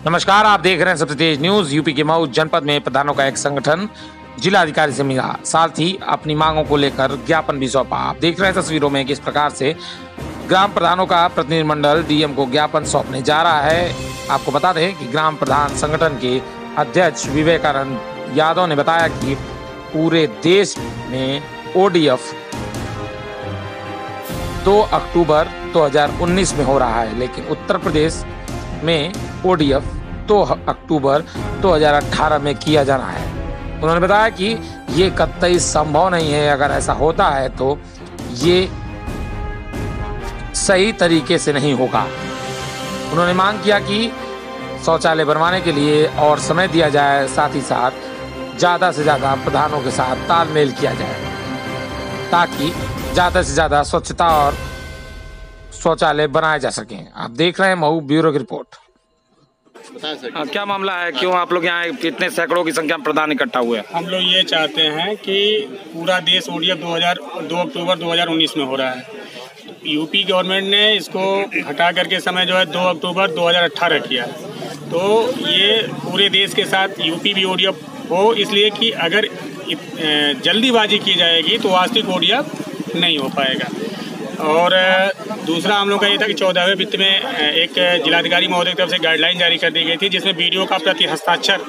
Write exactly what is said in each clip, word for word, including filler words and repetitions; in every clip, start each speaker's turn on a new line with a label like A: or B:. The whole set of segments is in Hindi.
A: नमस्कार, आप देख रहे हैं सबसे तेज न्यूज। यूपी के मऊ जनपद में प्रधानों का एक संगठन जिलाधिकारी से मिला, साथ ही अपनी मांगों को लेकर ज्ञापन भी सौंपा। आप देख रहे हैं तस्वीरों में किस प्रकार से ग्राम प्रधानों का प्रतिनिधिमंडल डीएम को ज्ञापन सौंपने जा रहा है। आपको बता दें कि ग्राम प्रधान संगठन के अध्यक्ष विवेकानंद यादव ने बताया कि पूरे देश में ओडीएफ दो अक्टूबर दो हज़ार उन्नीस में हो रहा है, लेकिन उत्तर प्रदेश में ओडीएफ दो अक्टूबर दो हज़ार अठारह में किया जाना है। उन्होंने बताया कि ये कतई संभव नहीं है। अगर ऐसा होता है तो ये सही तरीके से नहीं होगा। उन्होंने मांग किया कि शौचालय बनवाने के लिए और समय दिया जाए, साथ ही साथ ज़्यादा से ज़्यादा प्रधानों के साथ तालमेल किया जाए ताकि ज़्यादा से ज़्यादा स्वच्छता और शौचालय बनाए जा सकें। आप देख रहे हैं मऊ ब्यूरो की रिपोर्ट।
B: हाँ, क्या मामला है? क्यों आप लोग यहाँ कितने सैकड़ों की संख्या में प्रधान इकट्ठा हुए?
C: हम लोग ये चाहते हैं कि पूरा देश ओडीएफ दो हज़ार दो अक्टूबर दो हज़ार उन्नीस में हो रहा है। यूपी गवर्नमेंट ने इसको हटा करके समय जो है दो अक्टूबर दो हज़ार अठारह किया। तो ये पूरे देश के साथ यूपी भी ओडीएफ हो, इसलिए कि अगर जल्दीबाजी की जाएगी तो वास्तविक ओडीएफ नहीं हो पाएगा। और दूसरा हम लोग का ये था कि चौदहवें वित्त में एक जिलाधिकारी महोदय की तरफ से गाइडलाइन जारी कर दी गई थी, जिसमें वीडियो का प्रति हस्ताक्षर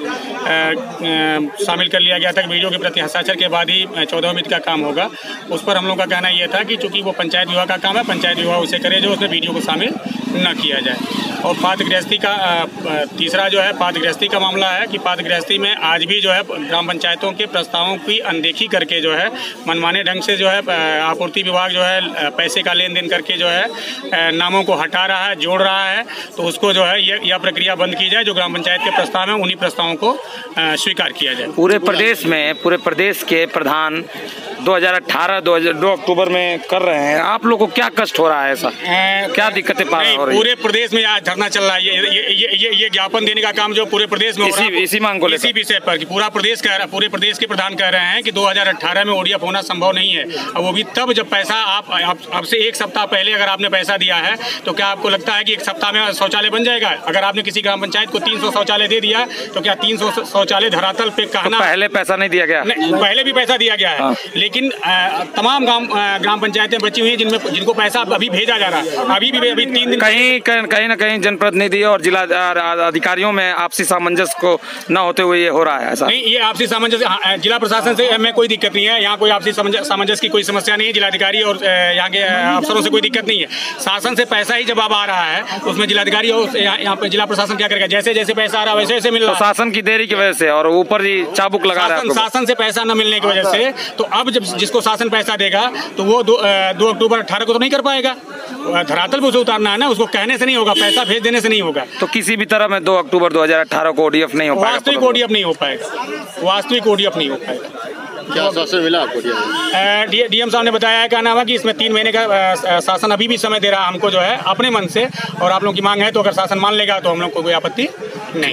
C: शामिल कर लिया गया था कि वीडियो के प्रति हस्ताक्षर के बाद ही चौदहवें वित्त का काम होगा। उस पर हम लोग का कहना ये था कि चूंकि वो पंचायत विभाग का काम है, पंचायत विभाग उसे करे जो उसमें वीडियो को शामिल न किया जाए। और पात्र गृहस्थी का तीसरा जो है पात्र गृहस्थी का मामला है कि पात्र गृहस्थी में आज भी जो है ग्राम पंचायतों के प्रस्तावों की अनदेखी करके जो है मनमाने ढंग से जो है आपूर्ति विभाग जो है पैसे का लेन देन करके जो है नामों को हटा रहा है, जोड़ रहा है। तो उसको जो है यह प्रक्रिया बंद की जाए। जो ग्राम पंचायत के प्रस्ताव है उन्हीं प्रस्तावों को स्वीकार किया जाए।
B: पूरे प्रदेश में पूरे प्रदेश के प्रधान दो हज़ार अठारह दो अक्टूबर में कर रहे हैं। आप लोग को क्या कष्ट हो रहा है? ऐसा क्या दिक्कतें पा रहे हैं?
C: पूरे प्रदेश में आज धरना चल रहा है। ये ये ये ये ज्ञापन देने का काम जो पूरे प्रदेश में
B: इसी, इसी मांग को लेकर
C: इसी विषय पर पूरा प्रदेश कह रहा पूरे प्रदेश के प्रधान कह रहे हैं कि दो हज़ार अठारह में ओडीएफ होना संभव नहीं है। और वो भी तब जब पैसा आप आपसे एक सप्ताह पहले अगर आपने पैसा दिया है तो क्या आपको लगता है कि एक सप्ताह में शौचालय बन जाएगा? अगर आपने किसी ग्राम पंचायत को तीन सौ शौचालय दे दिया तो क्या तीन सौ शौचालय धरातल पे कहना?
B: तो पहले पैसा नहीं दिया गया?
C: नहीं, पहले भी पैसा दिया गया है। हाँ। लेकिन तमाम ग्राम ग्राम पंचायतें बची हुई हैं जिनमें जिनको पैसा अभी भेजा जा रहा है। अभी भी अभी तीन दिन
B: कहीं कहीं ना कहीं जनप्रतिनिधि और जिला अधिकारियों में आपसी सामंजस्य को न होते हुए ये हो रहा है। ऐसा
C: नहीं, ये आपसी सामंजस्य जिला प्रशासन से में कोई दिक्कत नहीं है। यहाँ कोई आपसी सामंजस्य की कोई समस्या नहीं है। जिलाधिकारी और यहाँ के अफसरों से कोई दिक्कत नहीं है। शासन से पैसा ही जब आ रहा है तो उसमें जिलाधिकारी और यहाँ पे जिला प्रशासन क्या करेगा? जैसे जैसे पैसा आ रहा है वैसे वैसे मिल रहा है।
B: शासन की देरी की वजह से और ऊपर ही चाबुक लगा रहा है।
C: शासन से पैसा न मिलने की वजह से तो अब जब जिसको शासन पैसा देगा तो वो दो, दो अक्टूबर अठारह को तो नहीं कर पाएगा। धरातल पे उसे उतारना है ना, उसको कहने से नहीं होगा, पैसा भेज देने से नहीं होगा।
B: तो किसी भी तरह में दो अक्टूबर दो हज़ार अठारह को ओडीएफ नहीं हो पाएगा।
C: वास्तविक ओडीएफ नहीं हो पाएगा। वास्तविक ओडीएफ नहीं हो पाएगा।
D: क्या आश्वासन मिला आपको?
C: डीएम साहब ने बताया क्या नाम है कि इसमें तीन महीने का शासन अभी भी समय दे रहा है हमको जो है अपने मन से। और आप लोगों की मांग है तो अगर शासन मान लेगा तो हम लोग को कोई आपत्ति नहीं।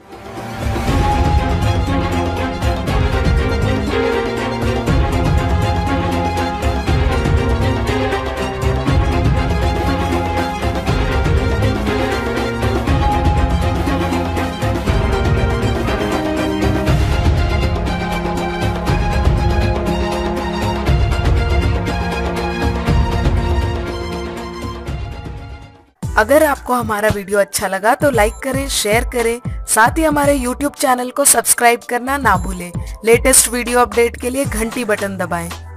E: अगर आपको हमारा वीडियो अच्छा लगा तो लाइक करें, शेयर करें, साथ ही हमारे यूट्यूब चैनल को सब्सक्राइब करना ना भूलें। लेटेस्ट वीडियो अपडेट के लिए घंटी बटन दबाएं।